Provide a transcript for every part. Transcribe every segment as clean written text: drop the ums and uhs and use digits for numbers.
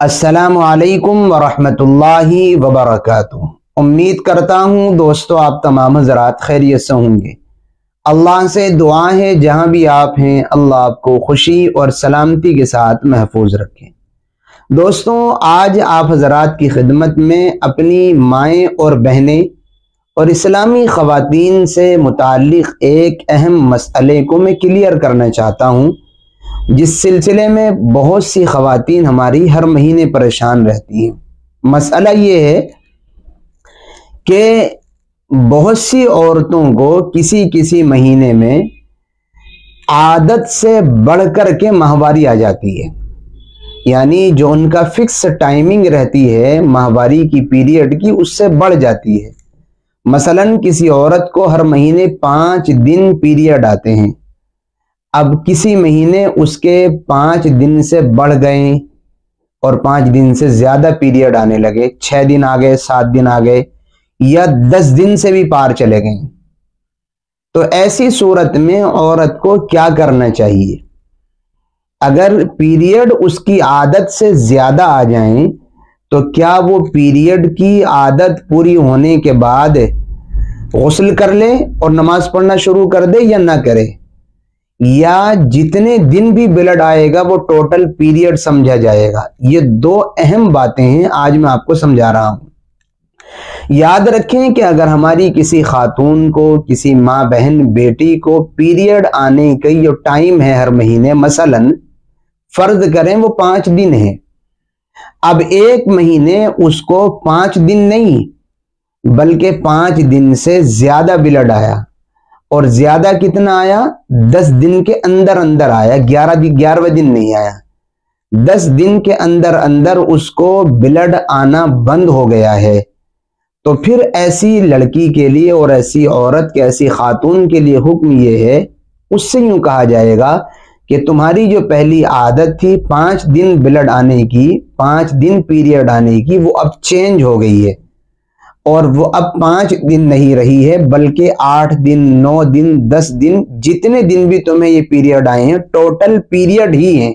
अस्सलामु अलैकुम वरहमतुल्लाहि वबरकातुहू। उम्मीद करता हूँ दोस्तों आप तमाम हज़रात खैरियत से होंगे। अल्लाह से दुआ है जहाँ भी आप हैं अल्लाह आपको खुशी और सलामती के साथ महफूज रखें। दोस्तों आज आप हज़रात की खिदमत में अपनी माएँ और बहनें और इस्लामी ख़वातीन से मुताल्लिक़ एक अहम मसले को मैं क्लियर करना चाहता हूँ, जिस सिलसिले में बहुत सी ख़वातीन हमारी हर महीने परेशान रहती हैं। मसला ये है कि बहुत सी औरतों को किसी किसी महीने में आदत से बढ़कर के माहवारी आ जाती है, यानी जो उनका फिक्स टाइमिंग रहती है माहवारी की पीरियड की उससे बढ़ जाती है। मसलन किसी औरत को हर महीने 5 दिन पीरियड आते हैं, अब किसी महीने उसके 5 दिन से बढ़ गए और 5 दिन से ज्यादा पीरियड आने लगे, 6 दिन आ गए, 7 दिन आ गए या 10 दिन से भी पार चले गए, तो ऐसी सूरत में औरत को क्या करना चाहिए? अगर पीरियड उसकी आदत से ज्यादा आ जाएं तो क्या वो पीरियड की आदत पूरी होने के बाद गुस्ल कर ले और नमाज पढ़ना शुरू कर दे या ना करे, या जितने दिन भी ब्लड आएगा वो टोटल पीरियड समझा जाएगा? ये दो अहम बातें हैं, आज मैं आपको समझा रहा हूं। याद रखें कि अगर हमारी किसी खातून को, किसी माँ बहन बेटी को पीरियड आने का जो टाइम है हर महीने, मसलन फर्ज करें वो 5 दिन है, अब एक महीने उसको 5 दिन नहीं बल्कि 5 दिन से ज्यादा ब्लड आया, और ज्यादा कितना आया? 10 दिन के अंदर अंदर आया, 11वें दिन नहीं आया, 10 दिन के अंदर अंदर उसको ब्लड आना बंद हो गया है। तो फिर ऐसी लड़की के लिए और ऐसी औरत के, ऐसी खातून के लिए हुक्म ये है, उससे यूं कहा जाएगा कि तुम्हारी जो पहली आदत थी 5 दिन ब्लड आने की, 5 दिन पीरियड आने की, वो अब चेंज हो गई है और वो अब 5 दिन नहीं रही है बल्कि 8 दिन, 9 दिन, 10 दिन, जितने दिन भी तुम्हें ये पीरियड आए हैं टोटल पीरियड ही हैं,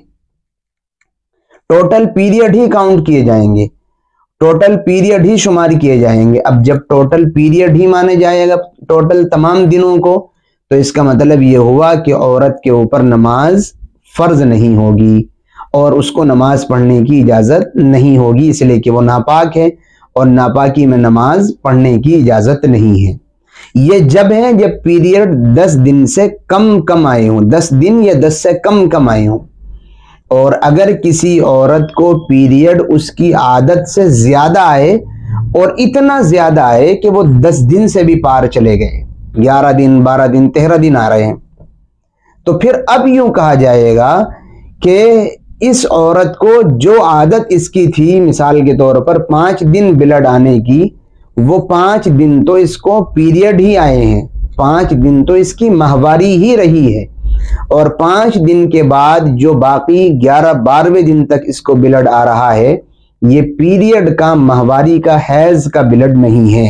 टोटल पीरियड ही काउंट किए जाएंगे, टोटल पीरियड ही शुमार किए जाएंगे। अब जब टोटल पीरियड ही माने जाएगा टोटल तमाम दिनों को, तो इसका मतलब ये हुआ कि औरत के ऊपर नमाज फर्ज नहीं होगी और उसको नमाज पढ़ने की इजाजत नहीं होगी, इसलिए कि वो नापाक है और नापाकी में नमाज पढ़ने की इजाजत नहीं है। ये जब है जब पीरियड 10 दिन से कम आए हों, 10 दिन या 10 से कम आए हों। और अगर किसी औरत को पीरियड उसकी आदत से ज्यादा आए और इतना ज्यादा आए कि वो 10 दिन से भी पार चले गए, 11 दिन, 12 दिन, 13 दिन आ रहे हैं, तो फिर अब यूं कहा जाएगा कि इस औरत को जो आदत इसकी थी, मिसाल के तौर पर 5 दिन ब्लड आने की, वो 5 दिन तो इसको पीरियड ही आए हैं, 5 दिन तो इसकी माहवारी ही रही है, और 5 दिन के बाद जो बाकी 11-12वें दिन तक इसको ब्लड आ रहा है, ये पीरियड का, माहवारी का, हैज का ब्लड नहीं है,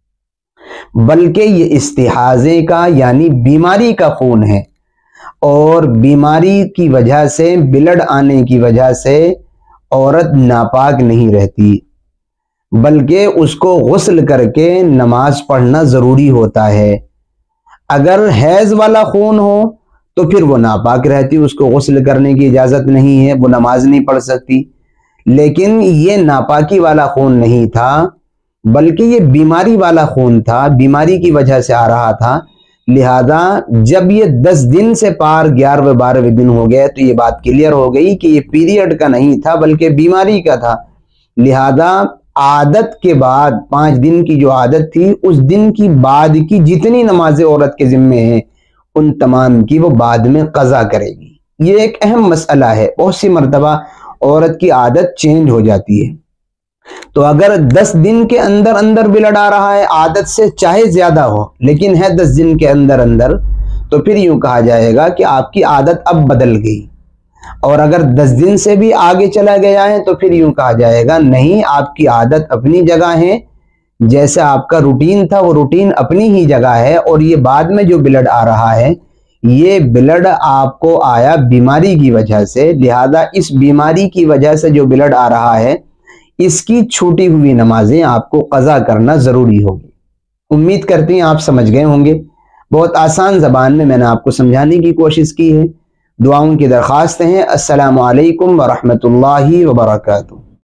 बल्कि ये इस्तिहाजे का यानी बीमारी का खून है। और बीमारी की वजह से, ब्लड आने की वजह से औरत नापाक नहीं रहती, बल्कि उसको गुस्ल करके नमाज पढ़ना जरूरी होता है। अगर हैज वाला खून हो तो फिर वो नापाक रहती, उसको गुस्ल करने की इजाजत नहीं है, वो नमाज नहीं पढ़ सकती। लेकिन ये नापाकी वाला खून नहीं था बल्कि ये बीमारी वाला खून था, बीमारी की वजह से आ रहा था, लिहाजा जब ये 10 दिन से पार 11वें-12वें दिन हो गए तो ये बात क्लियर हो गई कि ये पीरियड का नहीं था बल्कि बीमारी का था। लिहाजा आदत के बाद 5 दिन की जो आदत थी, उस दिन की बाद की जितनी नमाजें औरत के जिम्मे हैं उन तमाम की वो बाद में कज़ा करेगी। ये एक अहम मसला है, बहुत सी मर्तबा औरत की आदत चेंज हो जाती है। तो अगर 10 दिन के अंदर अंदर ब्लड आ रहा है, आदत से चाहे ज्यादा हो लेकिन है 10 दिन के अंदर अंदर, तो फिर यूं कहा जाएगा कि आपकी आदत अब बदल गई। और अगर 10 दिन से भी आगे चला गया है तो फिर यूं कहा जाएगा नहीं, आपकी आदत अपनी जगह है, जैसा आपका रूटीन था वो रूटीन अपनी ही जगह है, और ये बाद में जो ब्लड आ रहा है یہ بلڈ آپ کو آیا بیماری کی وجہ سے، لہذا اس بیماری کی وجہ سے جو بلڈ آ رہا ہے اس کی چھوٹی ہوئی نمازیں آپ کو قضا کرنا ضروری ہوگی۔ امید کرتے ہیں آپ سمجھ گئے ہوں گے۔ بہت آسان زبان میں نے آپ کو سمجھانے کی کوشش کی ہے۔ دعاؤں کی درخواست ہیں۔ السلام علیکم ورحمۃ اللہ وبرکاتہ۔